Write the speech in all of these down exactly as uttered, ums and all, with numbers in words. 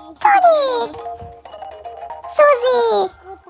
Sorry. Suzy.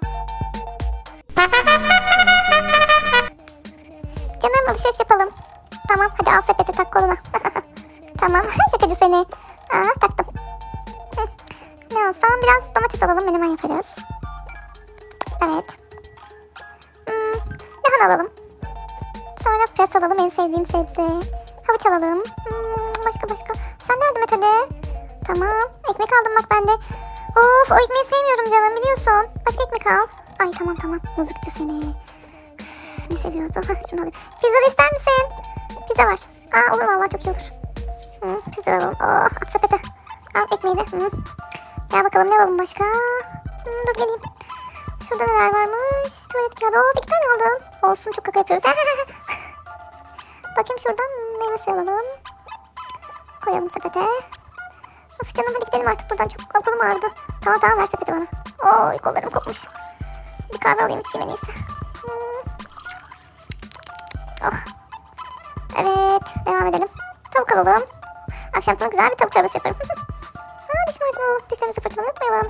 Canım alışveriş yapalım. Tamam hadi al sepeti tak koluna. Tamam şakacı seni. Aa taktım. Hı. Ne alsam biraz domates alalım menemen yaparız. Evet. Hmm, lahana alalım. Sonra pres alalım en sevdiğim sebze. Havuç alalım. Hmm, başka başka. Sen de yardım et hadi. Tamam. Ekmek aldım bak ben de. Of o ekmeği sevmiyorum canım biliyorsun. Başka ekmek al. Ay tamam tamam. Mızıkçı seni. Üf, ne seviyordu? Hah, şunu alayım. Pizza da ister misin? Pizza var. Aa olur vallahi çok iyi olur. Hmm, pizza alalım. Oh at sepete. Al ekmeği de. Hmm. Gel bakalım ne alalım başka? Hmm, dur geleyim. Şurada neler varmış? Tuvalet kağıdı. Oo iki tane aldın. Olsun çok kaka yapıyoruz. Bakayım şuradan meyve suyu alalım. Koyalım sepete. Of canım hadi gidelim artık buradan. Çok kolum ağrıdı. Tamam tamam ver sepeti bana. Oy kollarım kopmuş. Bir kahve alayım içeyim en iyisi. Hmm. Oh. Evet devam edelim. Tavuk alalım. Akşamdan güzel bir tavuk çorbası yaparım. Aa diş macunu. Dişlerimizi fırçalamayı unutmayalım.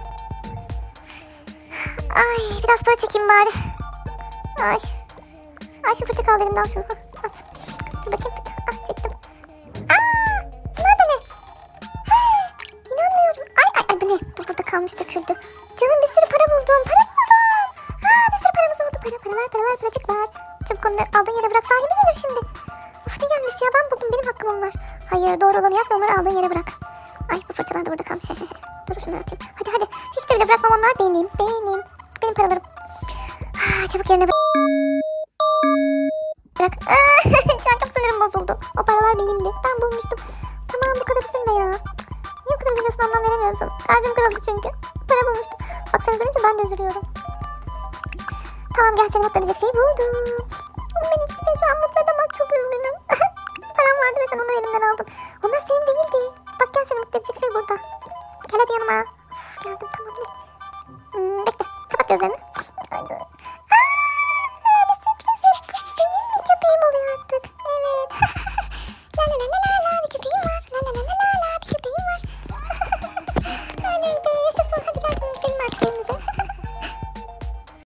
Ay biraz para çekeyim bari. Ay. Ay şu fırça kal elimden al şunu. At. Dur bakayım. Ah çektim. Aa bunlar da ne? İnanmıyorum. Ay ay ay bu ne? Bu burada kalmış döküldü. Canım bir sürü para buldum. Para buldum. Aa bir sürü paramız oldu. Para paralar paralar paracıklar. Çabuk onları aldığın yere bırak. Sahibi gelir şimdi. Of ne gelmiş ya ben buldum. Benim hakkım onlar. Hayır doğru olanı yap ve onları aldığın yere bırak. Ay bu fırçalar da burada kalmış. Dur şunları atayım. Hadi hadi. Hiç de bile bırakmam onlar benim. Benim. Benim paralarım. Ah, çabuk yerine bırak. Bırak. Şu an çok sinirim bozuldu. O paralar benimdi. Ben bulmuştum. Tamam bu kadar üzülme ya. Niye bu kadar üzülüyorsun anlam veremiyorum sana. Kalbim kırıldı çünkü. Para bulmuştum. Bak sen üzülünce ben de üzülüyorum. Tamam gel seni mutlu edecek şeyi buldum. Ben hiçbir şey şu an mutlu edemez. Çok üzgünüm. Param vardı ve sen onları elimden aldın. Onlar senin değildi. Bak gel seni mutlu edecek şey burada. Gel hadi yanıma. Uf, geldim tamam ne? Hmm, bekle kapat gözlerini.